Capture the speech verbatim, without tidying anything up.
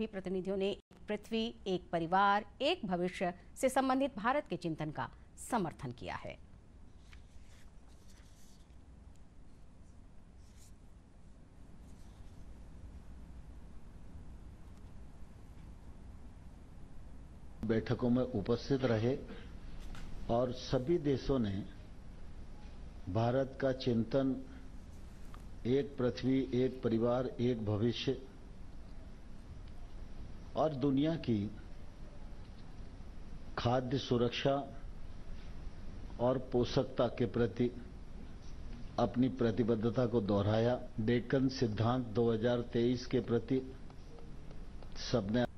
सभी प्रतिनिधियों ने पृथ्वी एक परिवार एक भविष्य से संबंधित भारत के चिंतन का समर्थन किया है। बैठकों में उपस्थित रहे और सभी देशों ने भारत का चिंतन एक पृथ्वी एक परिवार एक भविष्य और दुनिया की खाद्य सुरक्षा और पोषकता के प्रति अपनी प्रतिबद्धता को दोहराया। डेक्कन सिद्धांत दो हज़ार तेईस के प्रति सबने